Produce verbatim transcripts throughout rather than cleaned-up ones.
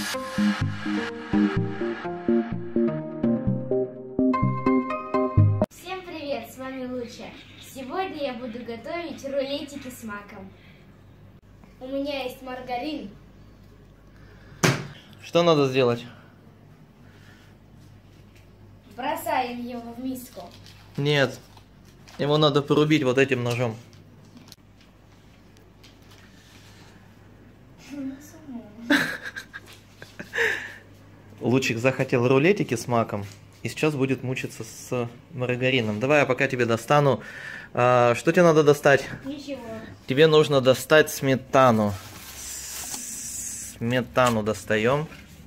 Всем привет, с вами Луча. Сегодня я буду готовить рулетики с маком. У меня есть маргарин. Что надо сделать? Бросаем его в миску. Нет, его надо порубить вот этим ножом. Лучик захотел рулетики с маком и сейчас будет мучиться с маргарином. Давай я пока тебе достану. А, что тебе надо достать? Ничего. Тебе нужно достать сметану. Сметану достаем.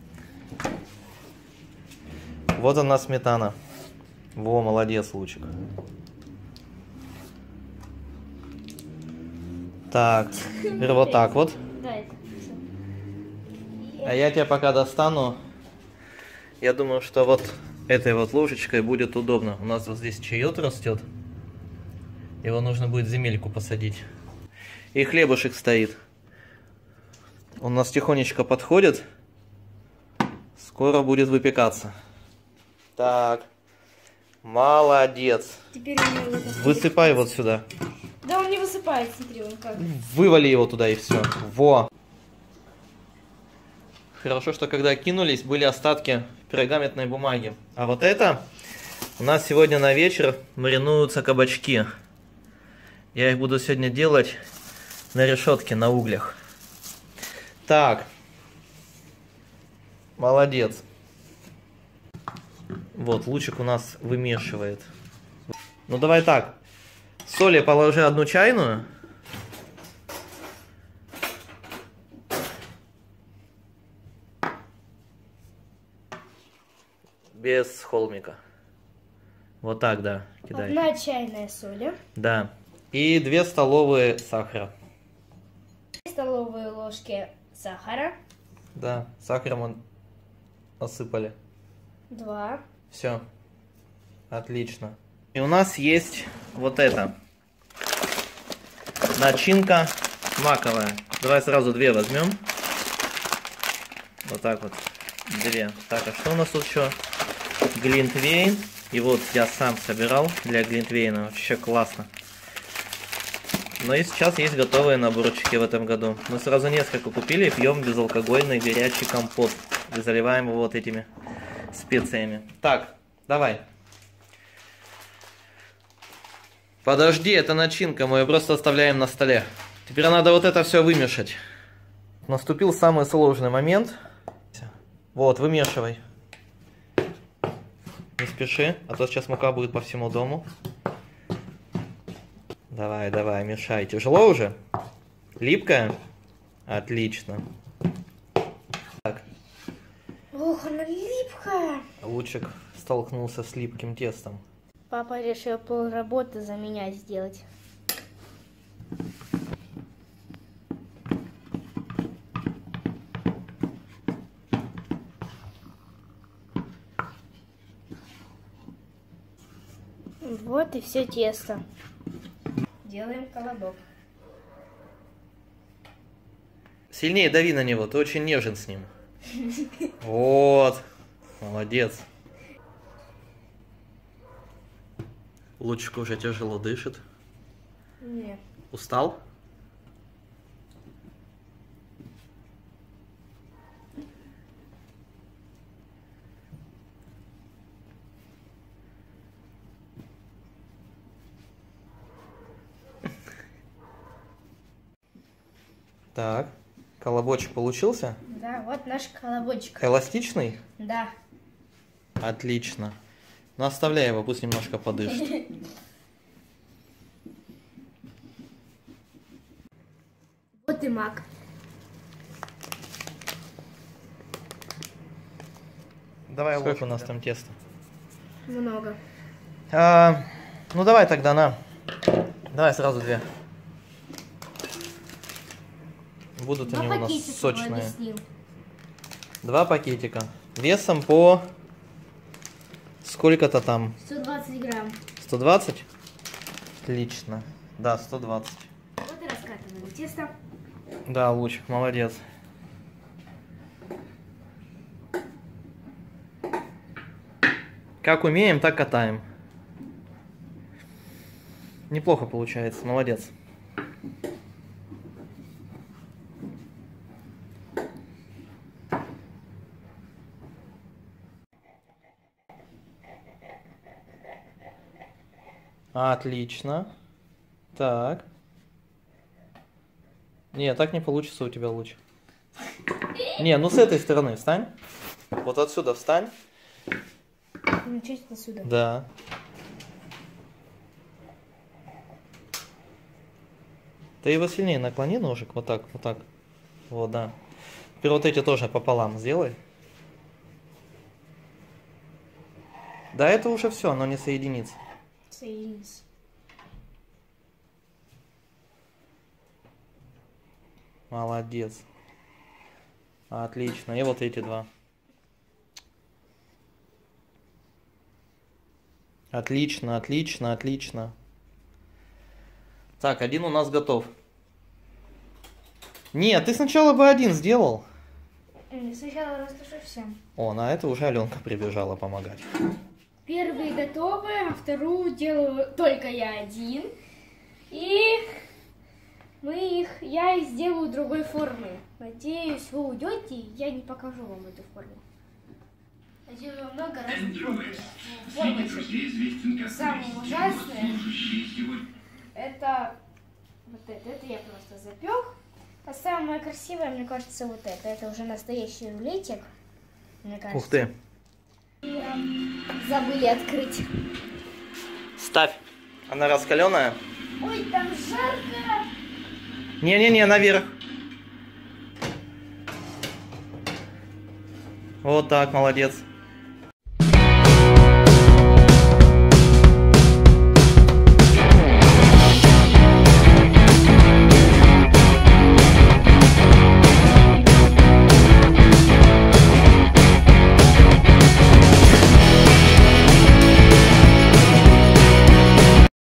Вот она сметана. Во, молодец, Лучик. Так, теперь вот так вот. А я тебе пока достану. Я думаю, что вот этой вот ложечкой будет удобно. У нас вот здесь чайот растет. Его нужно будет в земельку посадить. И хлебушек стоит. Он у нас тихонечко подходит. Скоро будет выпекаться. Так. Молодец. Теперь у него это... Высыпай вот сюда. Да он не высыпает, смотри, он как. Вывали его туда и все. Во. Хорошо, что когда кинулись, были остатки пергаментной бумаги. А вот это у нас сегодня на вечер маринуются кабачки. Я их буду сегодня делать на решетке, на углях. Так. Молодец. Вот, Лучик у нас вымешивает. Ну давай так. Соли положи одну чайную. Без холмика. Вот так, да, кидай. Одна чайная соль. Да. И две столовые сахара. Столовые ложки сахара. Да, сахаром мы насыпали. Два. Все. Отлично. И у нас есть вот это. Начинка маковая. Давай сразу две возьмем. Вот так вот. Две. Так, а что у нас тут еще? Глинтвейн. И вот я сам собирал для глинтвейна. Вообще классно. Но и сейчас есть готовые наборчики в этом году. Мы сразу несколько купили и пьем безалкогольный горячий компот. И заливаем его вот этими специями. Так, давай. Подожди, это начинка, мы ее просто оставляем на столе. Теперь надо вот это все вымешать. Наступил самый сложный момент. Вот, вымешивай. Не спеши, а то сейчас мука будет по всему дому. Давай, давай, мешай. Тяжело уже? Липкая? Отлично. Так. Ох, она липкая. Лучик столкнулся с липким тестом. Папа решил полработы за меня сделать. Вот и все тесто. Делаем колобок. Сильнее дави на него, ты очень нежен с ним. Вот. Молодец. Лучик уже тяжело дышит. Нет. Устал? Так, колобочек получился? Да, вот наш колобочек. Эластичный? Да. Отлично. Ну, оставляй его, пусть немножко подышит. Вот и мак. Давай ложку. Сколько у нас там теста? Много. А, ну, давай тогда на. Давай сразу две. Будут Два они у нас пакетика сочные. объяснил. Два пакетика. Весом по... Сколько-то там? сто двадцать грамм. сто двадцать? Отлично. Да, сто двадцать. Вот и раскатываем тесто. Да, Лучик, молодец. Как умеем, так катаем. Неплохо получается, молодец. Отлично. Так. Не, так не получится у тебя луч. Не, ну с этой стороны встань. Вот отсюда встань. Начать отсюда. Да. Ты его сильнее наклони ножик. Вот так, вот так. Вот, да. Теперь вот эти тоже пополам сделай. Да, это уже все, оно не соединится. Соединись. Молодец. Отлично. И вот эти два. Отлично, отлично, отлично. Так, один у нас готов. Нет, ты сначала бы один сделал. Сначала растушу всем. О, на это уже Аленка прибежала помогать. Первые готовы, а вторую делаю только я один. И мы их, я их сделаю другой формы. Надеюсь, вы уйдете, и я не покажу вам эту форму. Я делаю много разных формочек. Самое ужасное это вот это. Это я просто запек. А самое красивое, мне кажется, вот это. Это уже настоящий рулетик. Мне кажется. Ух ты. Забыли открыть. Ставь. Она раскаленная. Ой, там жарко. Не-не-не, наверх. Вот так, молодец.